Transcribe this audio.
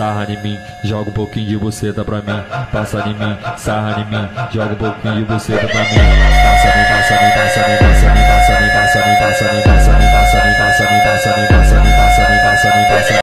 sarra em mim, joga um pouquinho de buceta pra mim. Passa em mim, sarra em mim, joga um pouquinho de buceta pra mim.